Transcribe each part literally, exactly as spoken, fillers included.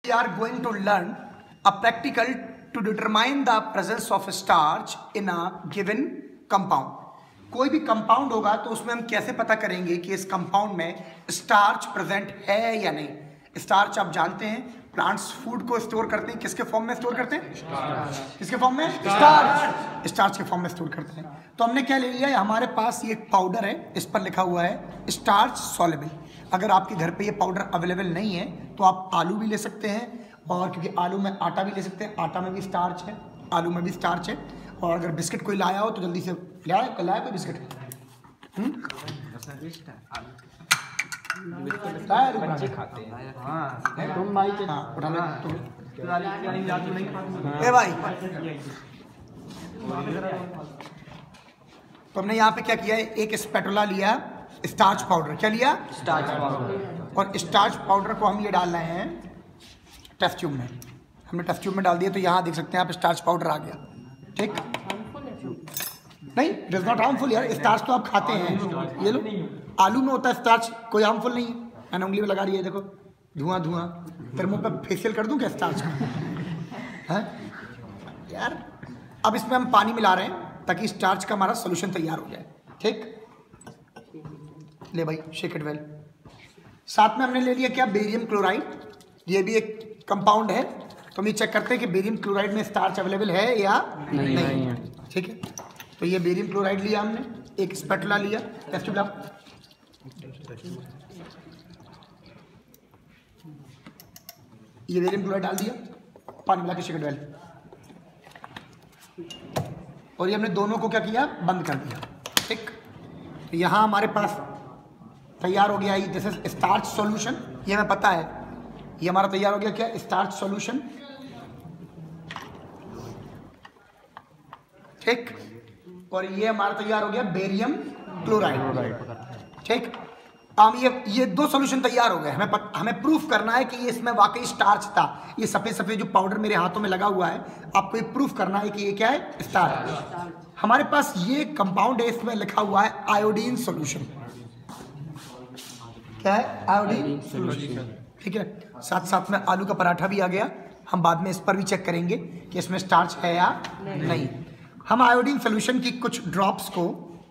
We are going to learn a practical to determine the presence of starch in a given compound. कोई भी compound होगा तो उसमें हम कैसे पता करेंगे कि इस कंपाउंड में स्टार्च प्रेजेंट है या नहीं। स्टार्च आप जानते हैं प्लांट्स फूड को स्टोर करते हैं, किसके फॉर्म में स्टोर करते हैं? किसके फॉर्म में? स्टार्च। स्टार्च के फॉर्म में स्टोर करते हैं। तो हमने क्या ले लिया है, हमारे पास ये एक पाउडर है, इस पर लिखा हुआ है स्टार्च सॉल्युबल। अगर आपके घर पे ये पाउडर अवेलेबल नहीं है तो आप आलू भी ले सकते हैं, और क्योंकि आलू में आटा भी ले सकते हैं, आटा में भी स्टार्च है, आलू में भी स्टार्च है। और अगर बिस्किट कोई लाया हो तो जल्दी से लाया लाया कोई बिस्किट बच्चे खाते हैं। हाँ तुम भाई के हाँ उठा लो तुम ए भाई। तो हमने यहाँ पे क्या किया है, एक स्पैटुला लिया स्टार्च पाउडर। क्या लिया? Starch powder. और स्टार्च पाउडर को हम ये डाल रहे हैं टेस्ट ट्यूब में। हमने टेस्ट ट्यूब में डाल दिया तो यहाँ देख सकते हैं आप स्टार्च पाउडर आ गया। ठीक नहीं, इट इज नॉट हार्मफुल यार। स्टार्च तो आप खाते हैं, ये लो आलू में होता है स्टार्च, कोई हार्मफुल नहीं है। मैंने उंगली में लगा रही है, देखो धुआं धुआं। तेरे मुंह पे फेशियल कर दूं क्या स्टार्च का? यार अब इसमें हम पानी मिला रहे हैं ताकि स्टार्च का हमारा सोल्यूशन तैयार हो जाए। ठीक, ले भाई शेक इट वेल। साथ में हमने ले लिया क्या, बेरियम क्लोराइड। ये भी एक कंपाउंड है, तो हम ये चेक करते हैं कि बेरियम क्लोराइड में स्टार्च अवेलेबल है या नहीं, नहीं है। ठीक है, तो ये बेरियम क्लोराइड लिया हमने, एक स्पैटुला लिया, टेस्ट ट्यूब ये बेरियम क्लोराइड डाल दिया, पानी मिला के शेक इट वेल। और ये हमने दोनों को क्या किया, बंद कर दिया। ठीक, तो यहाँ हमारे पास तैयार हो गया ये दिस इज स्टार्च सॉल्यूशन। ये हमें पता है, ये हमारा तैयार हो गया क्या, स्टार्च सॉल्यूशन। ठीक, और ये हमारा तैयार हो गया बेरियम क्लोराइड। ठीक, हम ये ये दो सॉल्यूशन तैयार हो गए। हमें पत, हमें प्रूफ करना है कि ये इसमें वाकई स्टार्च था। ये सफेद सफेद जो पाउडर मेरे हाथों में लगा हुआ है, आपको ये प्रूफ करना है कि ये क्या है, स्टार्च। हमारे पास ये कंपाउंड है, इसमें लिखा हुआ है आयोडीन सॉल्यूशन। क्या है? Iodine solution. ठीक है, साथ साथ में आलू का पराठा भी आ गया। हम बाद में इस पर भी चेक करेंगे कि इसमें स्टार्च है या नहीं, नहीं। हम आयोडीन सॉल्यूशन की कुछ ड्रॉप्स को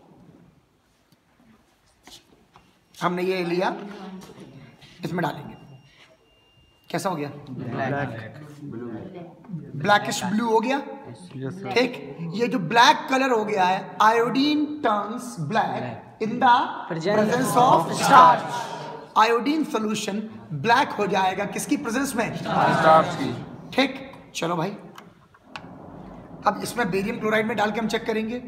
हमने ये लिया, इसमें डालेंगे। कैसा हो गया? ब्लैकिश ब्लू हो गया। ठीक, ये जो ब्लैक कलर हो गया है, iodine turns black in the presence of starch. Iodine solution black हो जाएगा किसकी प्रेजेंस में? स्टार्च की। ठीक, चलो भाई अब इसमें बेरियम क्लोराइड में डाल के हम चेक करेंगे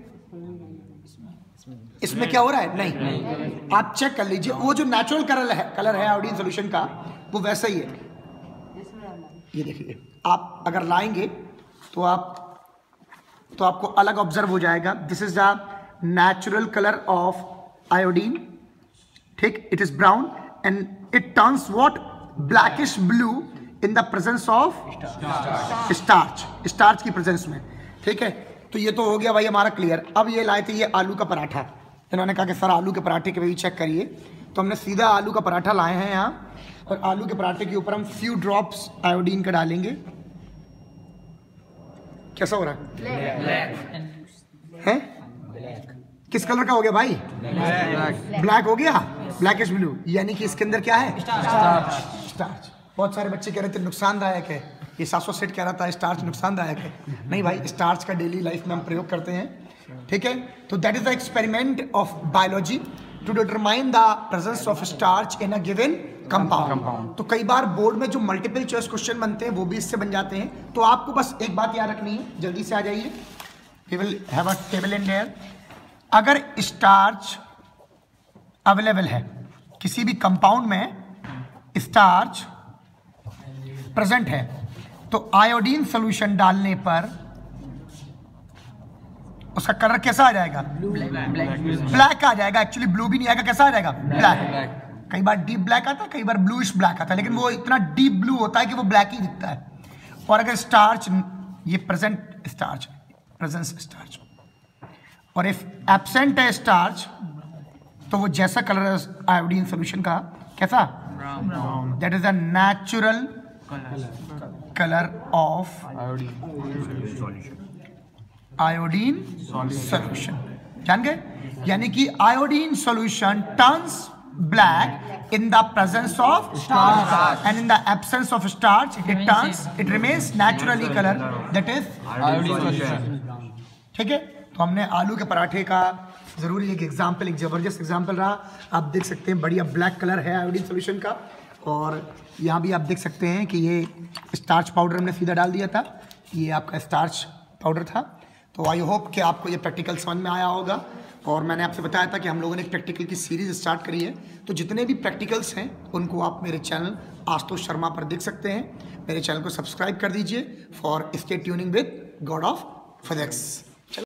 इसमें क्या हो रहा है। नहीं, नहीं। आप चेक कर लीजिए, वो जो नेचुरल कलर है कलर है आयोडीन सॉल्यूशन का, वो वैसा ही है। ये देखिए, आप अगर लाएंगे तो आप तो आपको अलग ऑब्जर्व हो जाएगा। This is the natural colour of iodine. ठीक, it is brown and it turns what, blackish blue in the presence of starch, starch की प्रेजेंस में। ठीक है, तो ये तो हो गया भाई हमारा क्लियर। अब ये लाए थे ये आलू का पराठा। इन्होंने कहा कि सर आलू के पराठे के भी चेक करिए, तो हमने सीधा आलू का पराठा लाए हैं यहाँ, और आलू के पराठे के ऊपर हम फ्यू ड्रॉप्स आयोडीन का डालेंगे। कैसा हो रहा है? है? किस कलर का हो गया भाई? ब्लैक। ब्लैक हो गया, ब्लैकिश ब्लू, यानी कि इसके अंदर क्या है? स्टार्च। स्टार्च। बहुत सारे बच्चे कह रहे थे नुकसानदायक है, ये सात सौ सेट कह रहा था स्टार्च नुकसानदायक है। नहीं भाई, स्टार्च का डेली लाइफ में हम प्रयोग करते हैं। ठीक है, तो that is the experiment of biology to determine the presence of starch in a given compound. तो कई बार बोर्ड में जो मल्टीपल चॉइस क्वेश्चन बनते हैं वो भी इससे बन जाते हैं। तो आपको बस एक बात याद रखनी है, जल्दी से आ जाइए, we will have a table in there. अगर स्टार्च अवेलेबल है, किसी भी कंपाउंड में स्टार्च प्रेजेंट है, तो आयोडीन सॉल्यूशन डालने पर उसका कलर कैसा आ जाएगा? ब्लैक आ जाएगा। एक्चुअली ब्लू भी नहीं आएगा, कैसा आ जाएगा? ब्लैक। कई बार डीप ब्लैक आता है, कई बार ब्लूइश ब्लैक आता है, लेकिन वो इतना डीप ब्लू होता है कि वो ब्लैक ही दिखता है। और अगर स्टार्च, ये प्रेजेंट स्टार्च, प्रेजेंस स्टार्च, और इफ एब्सेंट है स्टार्च, तो वो जैसा कलर है आयोडीन सॉल्यूशन का, कैसा? That is a natural colour of iodine solution. जान गए? यानी कि iodine solution turns black in the presence of starch and in the absence of starch it turns it remains naturally color that is iodine solution। ठीक है, तो हमने आलू के पराठे का जरूरी एक एग्जाम्पल, एक जबरदस्त एग्जाम्पल रहा। आप देख सकते हैं बढ़िया ब्लैक कलर है आयोडीन सॉल्यूशन का, और यहाँ भी आप देख सकते हैं कि ये स्टार्च पाउडर हमने सीधा डाल दिया था, ये आपका स्टार्च पाउडर था। तो आई होप कि आपको ये प्रैक्टिकल समझ में आया होगा, और मैंने आपसे बताया था कि हम लोगों ने एक प्रैक्टिकल की सीरीज़ स्टार्ट करी है, तो जितने भी प्रैक्टिकल्स हैं उनको आप मेरे चैनल आशुतोष शर्मा पर देख सकते हैं। मेरे चैनल को सब्सक्राइब कर दीजिए for stay tuning with god of physics.